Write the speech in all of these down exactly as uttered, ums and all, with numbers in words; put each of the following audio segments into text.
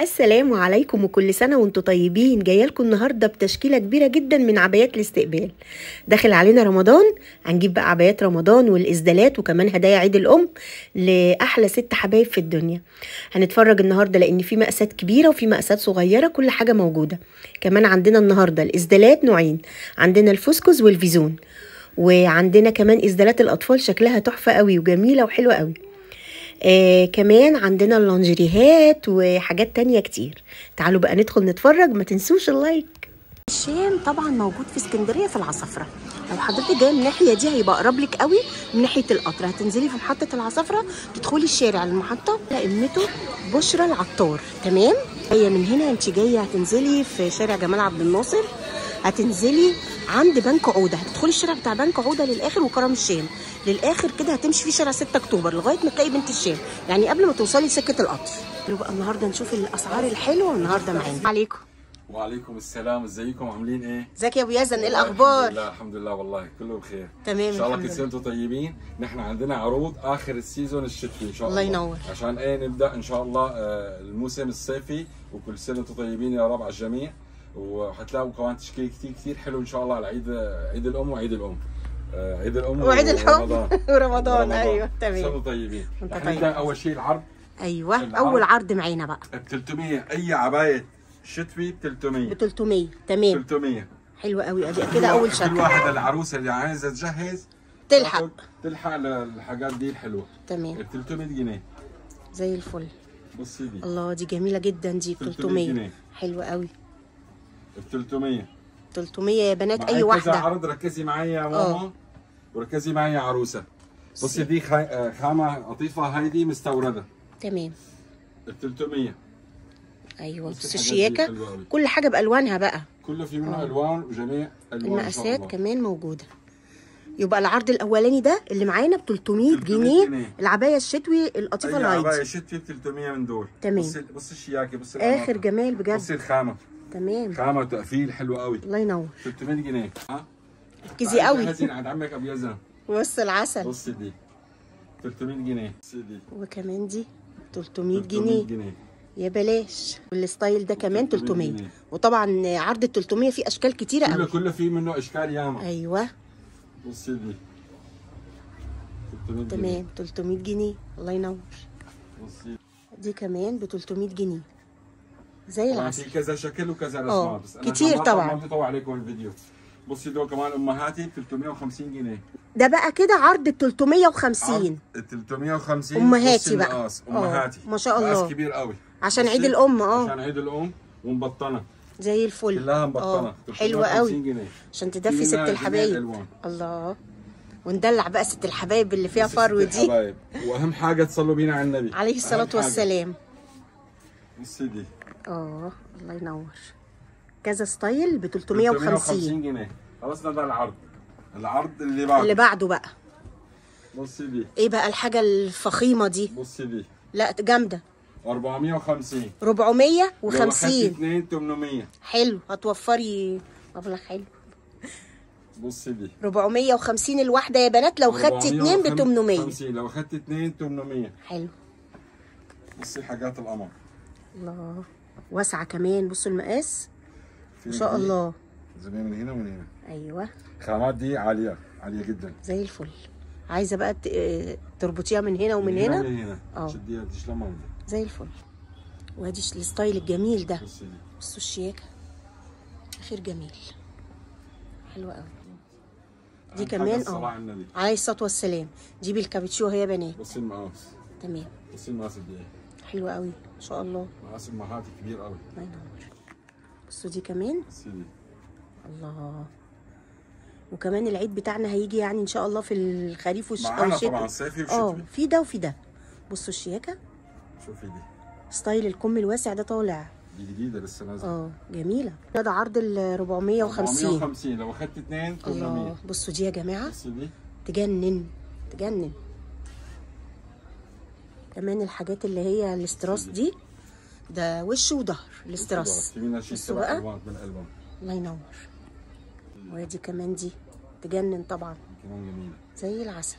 السلام عليكم وكل سنة وانتم طيبين. جايه لكم النهارده بتشكيلة كبيرة جدا من عبايات الاستقبال. داخل علينا رمضان، هنجيب بقى عبايات رمضان والإسدالات وكمان هدايا عيد الأم لأحلى ست حبايب في الدنيا. هنتفرج النهارده لأن في مقاسات كبيرة وفي مقاسات صغيرة، كل حاجة موجودة. كمان عندنا النهارده الإسدالات نوعين، عندنا الفسكوز والفيزون، وعندنا كمان إسدالات الأطفال شكلها تحفة قوي وجميلة وحلوة قوي. آه كمان عندنا اللانجريهات وحاجات تانية كتير. تعالوا بقى ندخل نتفرج، ما تنسوش اللايك. الشام طبعا موجود في اسكندريه في العصافره. لو حضرتك جايه من الناحيه دي هيبقى اقرب لك قوي من ناحيه القطر. هتنزلي في محطه العصافره، تدخلي الشارع المحطه لقمته بشرى العطار. تمام، هي من هنا انت جايه هتنزلي في شارع جمال عبد الناصر، هتنزلي عند بنك عوده، هتدخلي الشارع بتاع بنك عوده للاخر وكرم الشام للاخر كده، هتمشي في شارع ستة اكتوبر لغايه ما تلاقي بنت الشام، يعني قبل ما توصلي لسكه القطر. بقى النهارده نشوف الاسعار الحلوه النهارده معانا. عليكم. وعليكم السلام، ازيكم عاملين ايه؟ ازيك يا ابو يزن، ايه الاخبار؟ الحمد لله الحمد لله والله كله بخير. تمام ان شاء الله الحمد كل سنه وانتم طيبين. نحن عندنا عروض اخر السيزون الشتوي ان شاء الله. الله ينور. عشان ايه نبدا ان شاء الله الموسم الصيفي، وكل سنه وانتم طيبين يا رب على الجميع. وحتلاقوا كمان تشكيل كثير كثير حلو ان شاء الله على عيد عيد الام وعيد الام. عيد الام وعيد الحب ورمضان. ورمضان. ايوه تمام. كل طيبين. طيب. نبدا اول شيء العرض. ايوه العرض. اول عرض معانا بقى ب ثلاثمية، اي عبايه شتوي ب ثلاثمية. ب ثلاثمية. تمام ثلاثمية. حلوه قوي. ادي كده اول شكل. كل واحد العروسه اللي عايزه تجهز تلحق تلحق للحاجات دي الحلوه. تمام. ب ثلاثمية جنيه زي الفل. بصي دي، الله دي جميله جدا دي. ب ثلاثمية حلوه قوي. ب ثلاثمية ثلاثمية يا بنات. اي واحده كذا عرض. ركزي معي يا ماما وركزي معي يا عروسه. بصي دي خامه لطيفه، هيدي مستورده. تمام. ب ثلاثمية. ايوه بصي الشياكه، كل حاجه بالوانها بقى، كله في منه الوان وجميع الوان. المقاسات كمان موجوده. يبقى العرض الاولاني ده اللي معانا ب ثلاثمية جنيه. العبايه الشتوي اللطيفه اللايت. العبايه الشتوي ب ثلاثمية من دول. تمام. بصي بصي الشياكه، بصي اخر جمال بجد. بصي الخامه. تمام. خامه وتقفيل حلو قوي. الله ينور. ثلاثمية جنيه. ها ركزي قوي. جاهزين عند عمك ابو يزن. بص العسل. بصي دي ثلاثمية جنيه. بصي دي وكمان دي ثلاثمية جنيه. يا بلاش. والستايل ده كمان ثلاثمية جنيه. وطبعا عرض ال ثلاثمية فيه اشكال كتيره قوي. كله كله فيه منه اشكال ياما. ايوه. بصي دي ثلاثمية. تمام ثلاثمية جنيه. الله ينور. بصي دي كمان ب ثلاثمية جنيه زي العسل. في كذا شكل وكذا رسمات، بس انا كتير طبعا ما بدي اطول عليكم الفيديو. بصي دول كمان امهاتي ب ثلاثمية وخمسين جنيه. ده بقى كده عرض ب ثلاثمية وخمسين. ثلاثمية وخمسين امهاتي بقى. المقاس. امهاتي ما شاء الله، مقاس كبير قوي عشان عيد الام. اه عشان عيد الام ومبطنه زي الفل. كلها مبطنه. حلوه قوي عشان تدفي ست الحبايب. الله. وندلع بقى ست الحبايب اللي فيها فرو دي. الحبايب. واهم حاجه تصلوا بينا على النبي عليه الصلاه والسلام. بصي دي. اه الله ينور. كذا ستايل ب ثلاثمية وخمسين جنيه. خلصنا ده العرض. العرض اللي بعده اللي بعده بقى. بصي دي. ايه بقى الحاجه الفخيمه دي؟ بصي دي. لا جامده. أربعمية وخمسين. أربعمية وخمسين. لو اخدتي اتنين ثمانمية. حلو، هتوفري مبلغ حلو. بصي دي أربعمية وخمسين الواحده يا بنات. لو خدتي اتنين ب ثمانمية. لو اخدتي اتنين ثمانمية. حلو. بصي حاجات القمر. الله واسعه كمان. بصوا المقاس ما شاء الله. زمان من هنا ومن هنا. ايوه الخامات دي عاليه عاليه جدا زي الفل. عايزه بقى تربطيها من هنا ومن من هنا ومن هنا. اه تشديها تشلمها زي الفل. وادي الستايل الجميل ده. بصي دي. بصوا الشياكه اخر جميل. حلوه قوي دي كمان. اه عليه الصلاه والسلام. دي بالكابتشو اهي يا بنات. بصي المقاس. تمام. بصي المقاس قد ايه. حلوه قوي ما شاء الله. مقاس امهاتي كبير قوي. الله ينور. بصوا دي كمان. بصي دي. الله. وكمان العيد بتاعنا هيجي يعني ان شاء الله في الخريف والشتاء. معانا طبعا صيفي وشتوي. اه في ده وفي ده. بصوا الشياكه. شوفي دي ستايل الكم الواسع ده طالع. دي جديده لسه نازله. اه جميله. ده عرض ال أربعمية وخمسين. أربعمية وخمسين لو اخدت اتنين ثمانمية. الله. بصوا دي يا جماعه. بصي دي تجنن تجنن. كمان الحاجات اللي هي الاستراس دي، ده وش وظهر الاستراس. في منها شيء سبع الوان بالالوان. الله ينور. وادي كمان دي تجنن طبعا. كمان جميله زي العسل.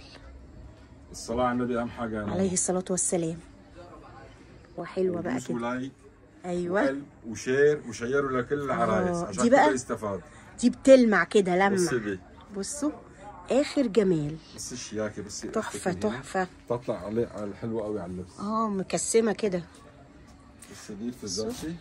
الصلاه على النبي اهم حاجه. عليه الصلاه والسلام. وحلوه بقى كده. ولايك ايوه وقلب وشير وشيروا لكل العرايس آه، عشان دي بقى كله يستفاد. دي بتلمع كده لمع. بصي دي، بصوا اخر جمال. بصي الشياكه، بصي تحفه تحفه. تطلع عليه على الحلوه قوي على اللبس. اه مكسمه كده. بصي دي الفزاتشي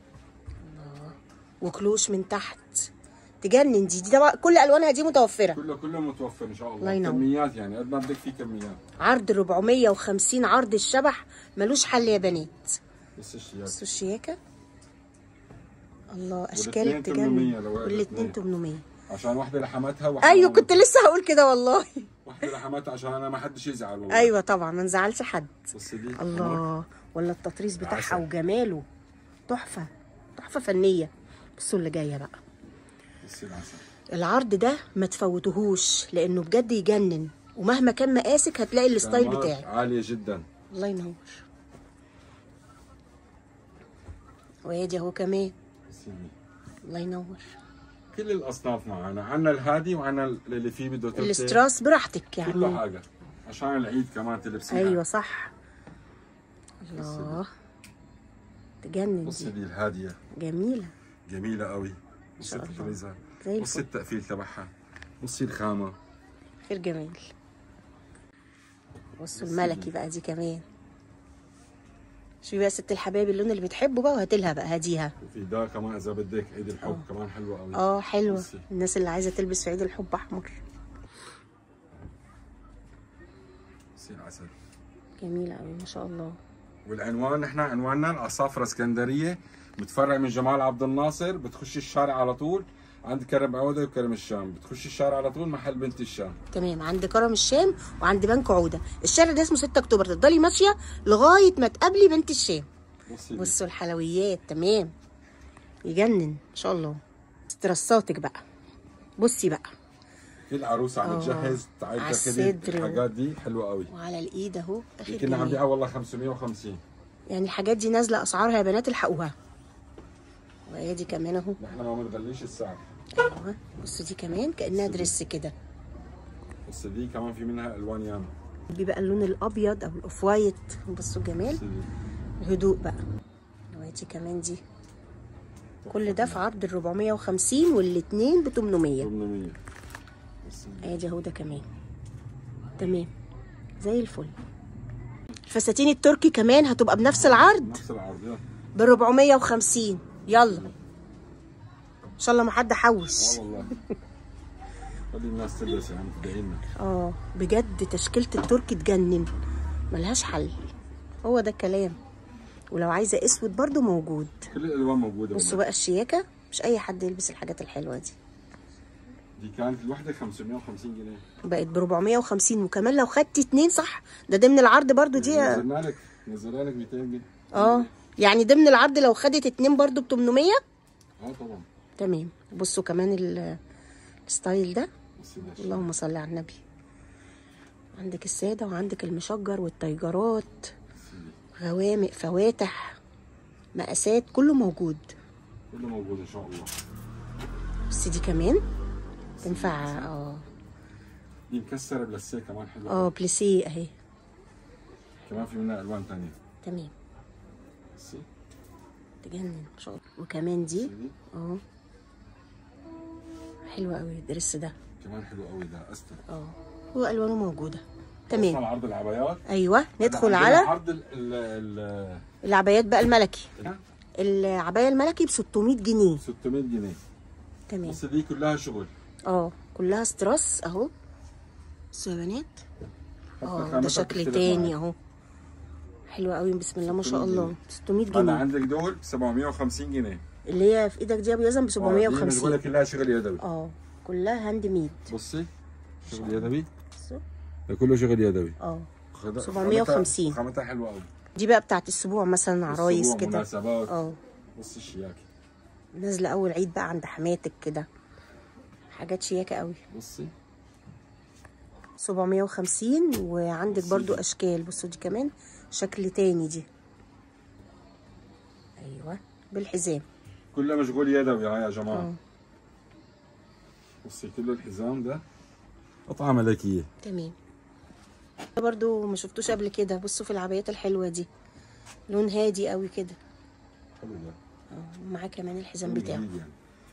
وكلوش من تحت تجنن. دي دي طبعا كل الوانها دي متوفره. كله كله متوفر ان شاء الله. الله ينور. كميات يعني قد ما بدك في كميات. عرض أربعمية وخمسين، عرض الشبح ملوش حل يا بنات. بصي الشياكه، بصوا الشياكه. الله اشكال والاتنين تمنمية تجنن. لو والاثنين تمنمية. عشان واحده لحماتها وواحده ايوه كنت لسه هقول كده والله. واحده لحماتها عشان انا ما حدش يزعل والله. ايوه طبعا ما نزعلش حد. بصي دي الله، ولا التطريز بتاعها عسل. وجماله تحفه تحفه فنيه. بصوا اللي جايه بقى. بصي العسل. العرض ده ما تفوتوهوش لانه بجد يجنن، ومهما كان مقاسك هتلاقي الستايل خامات بتاعك. عاليه جدا. الله ينور. وادي اهو كمان. بصي دي الله ينور. كل الاصناف معنا، عنا الهادي وعنا اللي فيه بده تلبسي الاستراس براحتك كل يعني. حاجه عشان العيد كمان تلبسيها. ايوه صح. الله تجنن. بصي دي دي الهاديه جميله جميله قوي. بصي شاء الله. تطريزها، زي بصي الفل. التقفيل تبعها، بصي الخامه. خير جمال. بصوا الملكي بقى دي كمان. شوفي بقى ست الحبايب اللون اللي بتحبه بقى وهاتلها بقى هديها. وفي ده كمان اذا بدك عيد الحب أوه. كمان حلوه قوي. اه حلوه. بصي. الناس اللي عايزه تلبس في عيد الحب احمر. بصي العسل جميله قوي ما شاء الله. والعنوان نحن عنواننا العصافره اسكندريه، متفرع من جمال عبد الناصر. بتخشي الشارع على طول عند كرم عوده وكرم الشام، بتخشي الشارع على طول محل بنت الشام. تمام، عند كرم الشام وعند بنك عوده. الشارع ده اسمه ستة اكتوبر، تفضلي ماشيه لغايه ما تقابلي بنت الشام. بصي بصوا الحلويات. تمام يجنن ما شاء الله. استرساتك بقى. بصي بقى كل عروسه عم تجهز تعال على تاخذي الصدر و- الحاجات دي حلوه قوي. وعلى الايد اهو اخر كنا عم جمال. بيعها والله خمسمية وخمسين. يعني الحاجات دي نازله اسعارها يا بنات الحقوها. وادي كمان اهو. نحن ما بنغليش السعر. ايوه بصوا دي كمان كانها دريس كده. بس دي كمان في منها الوان ياما. دي بقى اللون الابيض او الاوف وايت. بصوا الجمال. بس دي الهدوء بقى. وادي كمان دي. كل ده في عرض ال أربعمية وخمسين والاثنين ب تمنمية. ثمانمية. بس دي ادي اهو ده كمان. تمام زي الفل. الفساتين التركي كمان هتبقى بنفس العرض نفس العرض. يلا ب أربعمية وخمسين. يلا ان شاء الله ما حد حوش. اه والله خلي الناس تلبس يعني تدعي لنا. اه بجد تشكيله التركي تجنن ملهاش حل. هو ده الكلام. ولو عايزه اسود برضو موجود. كل الالوان موجوده. بصوا بقى الشياكه، مش اي حد يلبس الحاجات الحلوه دي. دي كانت الوحده خمسمية وخمسين جنيه، بقت ب أربعمية وخمسين. وكمان لو خدتي اتنين صح ده ضمن العرض برضو دي. نزلنا لك نزلنا لك ميتين جنيه. اه يعني ضمن العرض لو خدت اتنين برضو ب تمنمية. اه طبعا. تمام. بصوا كمان ال- الستايل ده. بس ده شيء. اللهم صل على النبي. عندك الساده وعندك المشجر والتيجرات، غوامق فواتح مقاسات كله موجود. كله موجود ان شاء الله. بس دي كمان تنفع. اه دي مكسره بلسيه كمان حلوه. اه بليسيه اهي. كمان في منها الوان ثانيه. تمام بصي تجنن ما شاء الله. وكمان دي بصي دي اه حلوه قوي الدرس ده. كمان حلو قوي ده استر. اه والوانه موجوده. وصلنا تمام عرض العبايات. ايوه ندخل عندنا على عرض ال ال العبايات بقى الملكي. ال العبايه الملكي ب ستمية جنيه. ستمية جنيه. تمام. بس دي كلها شغل. اه كلها ستراس اهو. بصوا يا بنات. حتى اه ده خامتها شكل بتختلف تاني معك. اهو. حلو قوي بسم الله ما شاء ستمية الله. جنيه. ستمية انا جنيه. عندك دول ب سبعمية وخمسين جنيه. اللي هي في ايدك دي يا ابو يزن ب سبعمية بقول وخمسين. لك كلها شغل يدوي. اه كلها هاند ميد. بصي شغل يدوي. بصوا ده كله شغل يدوي. اه خد- سبعمية وخمسين. خامتها خامتها حلوه قوي. دي بقى بتاعت السبوع مثلا عرايس أسبوع كده. مناسبات. اه بصي الشياكه. نازله اول عيد بقى عند حماتك كده. حاجات شياكه قوي. بصي سبعمية وخمسين. وعندك برضو اشكال. بصوا دي كمان شكل تاني دي. ايوه بالحزام. كله مشغول يدوي هاي يا جماعه. اه بصي كله الحزام ده قطعه ملكيه. تمام. ده برضو ما شفتوش قبل كده. بصوا في العبايات الحلوه دي. لون هادي قوي كده. حلو ده. اه ومعاه كمان الحزام حلو بتاعه. جديد يعني.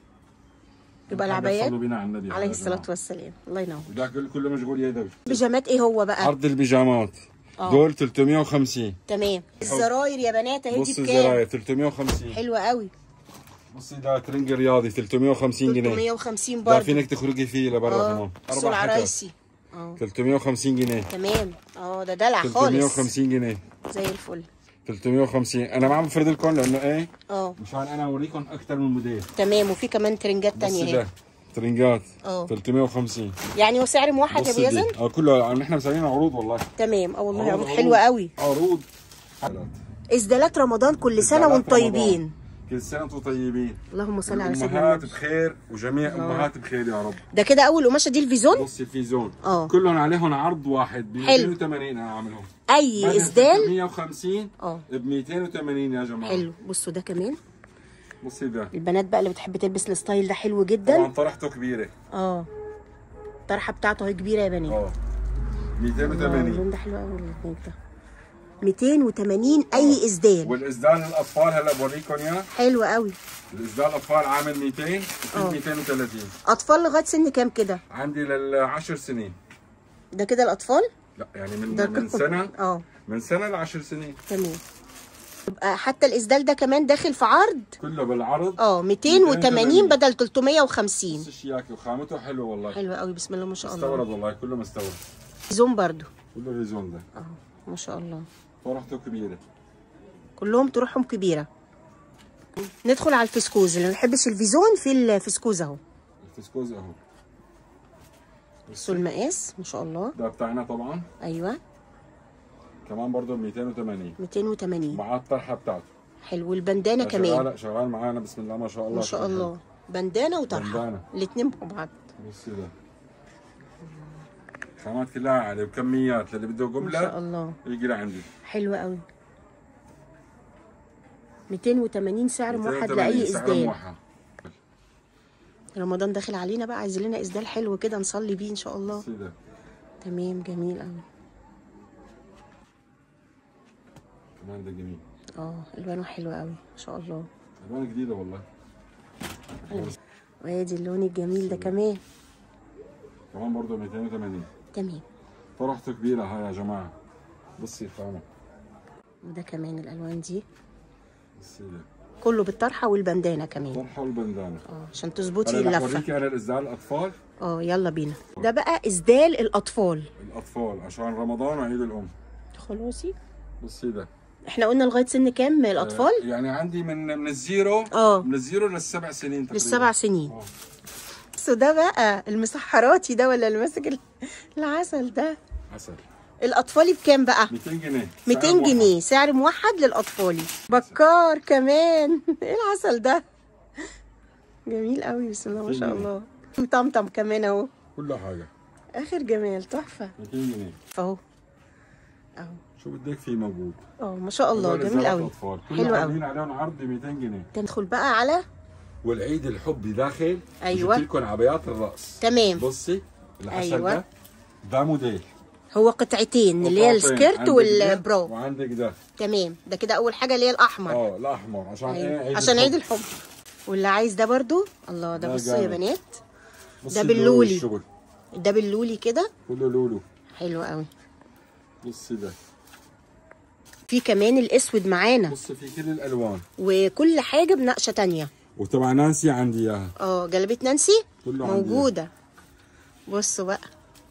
يبقى العبايات صلوا بينا على النبي عليه الصلاة والسلام. الله ينور. ده كل- كله مشغول يدوي. بيجامات ايه هو بقى؟ عرض البيجامات اه دول ثلاثمية وخمسين. تمام. الزراير يا بنات اهي دي بص بكام؟ الزراير ثلاثمية وخمسين. حلوة قوي. بصي ده ترنج رياضي ثلاثمية وخمسين جنيه. ثلاثمية وخمسين ده برضه. فينك تخرجي فيه لبرا اه كمان. بصوا اربع حتت العرايسي. اه ثلاثمية وخمسين جنيه. تمام. اه ده دلع خالص. ثلاثمية وخمسين جنيه. زي الفل. ثلاثمية وخمسين. انا ما عم بفرد لكم لانه ايه؟ اه مشان انا اوريكم اكثر من موديل. تمام. وفي كمان ترنجات تانية بص اهي. ده ترنجات اه ثلاثمية وخمسين. يعني هو سعر موحد يا ابو يزن؟ اه كله نحن مسويين عروض والله. تمام. اه والله عروض عروض حلوة قوي. عروض. إسدالات رمضان كل سنة وانتم طيبين. كل سنه وانتم طيبين. اللهم صل على سيدنا امهات النبي. بخير وجميع امهات بخير يا رب. ده كده اول قماشه دي الفيزون. بصي الفيزون اه كلهم عليهم عرض واحد ب مئتين وثمانين انا عاملهم. اي اسدال ثلاثمية وخمسين اه ب مئتين وثمانين يا جماعه. حلو. بصوا ده كمان. بصي ده البنات بقى اللي بتحب تلبس الستايل ده حلو جدا. طبعا طرحته كبيره. اه الطرحه بتاعته اهي كبيره يا بنات. اه مئتين وثمانين. اللون ده حلو قوي البنات ده. مئتين وثمانين اي اسدال. والاسدال للاطفال هلا بوريكم اياه. حلو قوي. الاسدال الاطفال عامل مئتين وفي مئتين وثلاثين. اطفال لغايه سن كام كده؟ عندي للعشر سنين. ده كده الاطفال؟ لا يعني من ده من سنه اه من سنه لعشر سنين. تمام. يبقى حتى الاسدال ده كمان داخل في عرض. كله بالعرض. اه مئتين وثمانين بدل ثلاثمية وخمسين. بص شياكي وخامته حلو والله. حلو قوي. بسم الله ما شاء الله. مستورد والله كله مستورد. زوم برضو. كله ريزون ده. اه ما شاء الله. طرحته كبيره. كلهم طروحهم كبيره. ندخل على الفسكوز. اللي ما بيحبش الفيزون في الفسكوز اهو. الفسكوز اهو. بصوا المقاس ما شاء الله. ده بتاعنا طبعا. ايوه كمان برضه مئتين وثمانين. مئتين وثمانين. مع الطرحه بتاعته. حلو. البندانه كمان. شغال شغال معانا بسم الله ما شاء الله. ما شاء الله. بندانه وطرحه. بندانة. الاثنين مع بعض. بصي ده. خامات كلها عاليه وكميات اللي بده ما جمله. شاء الله. يجي لعندي. حلوه قوي. مئتين وثمانين سعر موحد مئتين وثمانين لاي سعر اسدال. موحد. رمضان داخل علينا بقى، عايزين لنا اسدال حلو كده نصلي بيه ان شاء الله. بصي ده. تمام. جميل قوي. كمان ده جميل. اه الوانه حلوه قوي ما شاء الله. الوان جديده والله. وادي اللون الجميل ده كمان. كمان برضه مئتين وثمانين. تمام. طرحته كبيره هاي يا جماعه. بصي خامه. وده كمان الالوان دي بصي ده. كله بالطرحه والبندانه كمان. طرحه والبندانه. اه عشان تظبطي انا رح اللفه. اوريكي انا الاسدال الاطفال. اه يلا بينا. ده بقى اسدال الاطفال. الاطفال عشان رمضان وعيد الام. خلاصي. بصي ده. احنا قلنا لغايه سن كام الاطفال؟ آه يعني عندي من من الزيرو. اه من الزيرو للسبع سنين تقريبا. للسبع سنين. اه بس ده بقى المسحراتي ده ولا اللي ماسك ال- العسل ده؟ عسل. الاطفالي بكام بقى؟ مئتين جنيه. مئتين جنيه سعر موحد للاطفالي. بكار كمان. ايه العسل ده؟ جميل قوي بسم الله ما شاء الله. مطمطم كمان اهو. كل حاجه. اخر جمال تحفه. مئتين جنيه. اهو اهو. شو بدك فيه موجود. اه ما شاء الله هذول جميل إزالات قوي. أطفال. حلو كلهم قوي. عاملين عليهم عرض ب مئتين جنيه. تدخل بقى على. والعيد الحب داخل. أيوة. جبت لكم عبايات الراس. تمام. بصي العسل أيوة. ده. ده موديل. هو قطعتين اللي هي قطعتين. السكيرت عندك ده والبرو. وعندك ده. تمام. ده كده اول حاجه اللي هي الاحمر. اه الاحمر عشان أيوة. ايه؟ عيد عشان الحب. عيد الحب. واللي عايز ده برضو الله ده ده بصوا يا جامد. بنات. بصي ده اللولو باللولي. والشغل. ده باللولي كده. كله لولو. حلو قوي. بصي ده. في كمان الاسود معانا. بصي في كل الالوان. وكل حاجه بنقشه تانية. وطبعا نانسي عندي اياها. اه جلابيه نانسي كله عندي موجوده. بصوا بقى.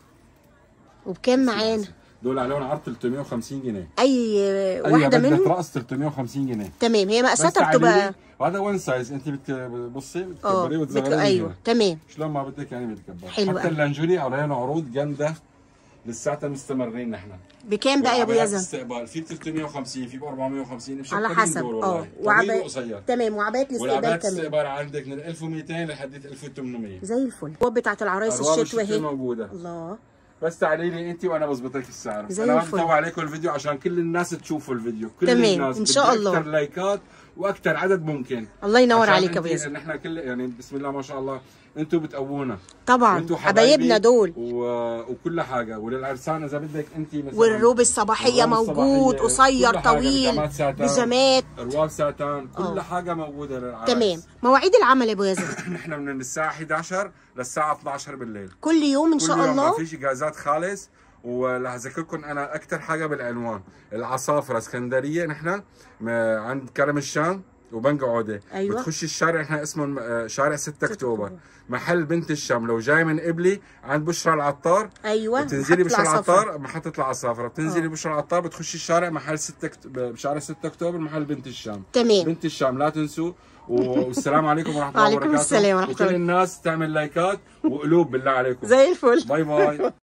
وبكام معانا؟ دول عليهم عرض ثلاثمية وخمسين جنيه. اي اي واحده بدلة منهم. راس ثلاثمية وخمسين جنيه. تمام. هي بس مقاساتها تعالي بتبقى لي، وهذا وين سايز انت بتبصي اه بتكبريه بك... وتصغريه. ايوه تمام. شلون ما بدك يعني بتكبر. حلو حتى أوي. اللانجوري علينا عروض جامده لساتها مستمرين نحن. بكام بقى يا ابو وعبايات يزن؟ استقبال في ب ثلاثمية وخمسين في ب أربعمية وخمسين على حسب اه وعبايات قصير. تمام. وعبايات الاستقبال والعبايات كمان الاستقبال عندك من ألف ومئتين لحد ألف وثمانمية. زي الفل. الرواب بتاعت العرايس أرواب الشتوى الشتوى اهي. موجوده. الله. بس تعالي لي انت وانا بظبط لك السعر. زي انا الفل. بطوع عليكم الفيديو عشان كل الناس تشوفوا الفيديو. كل تمام. الناس إن شاء بدي الله. اكثر لايكات واكثر عدد ممكن. الله ينور عليك يا ابو ياسر. نحن كل يعني بسم الله ما شاء الله انتم بتقوونا طبعا، حبايبنا دول و... وكل حاجه. وللعرسان اذا بدك انت مثلا والروب الصباحيه موجود، قصير طويل، بيجامات، رواب ساتان، كل أوه. حاجه موجوده للعرس. تمام. مواعيد العمل يا ابو ياسر؟ نحن من الساعه إحدى عشر للساعه اثني عشر بالليل كل يوم ان شاء كل يوم الله. ما فيش اجازات خالص. ولهذكركم انا اكثر حاجه بالعنوان العصافره اسكندريه، نحن عند كرم الشام وبنك عوده. أيوة. بتخشي الشارع احنا اسمه شارع ستة اكتوبر، محل بنت الشام. لو جاي من قبلي عند بشرى العطار، ايوه، بتنزلي بشرى العطار محطه العصافره، بتنزلي بشرى العطار بتخشي الشارع محل ستة أكت... بشارع ستة اكتوبر محل بنت الشام. تمام. بنت الشام لا تنسوا. والسلام عليكم ورحمه الله وبركاته. وعليكم السلام ورحمه الله. وكل الناس تعمل لايكات وقلوب بالله عليكم. زي الفل. باي باي.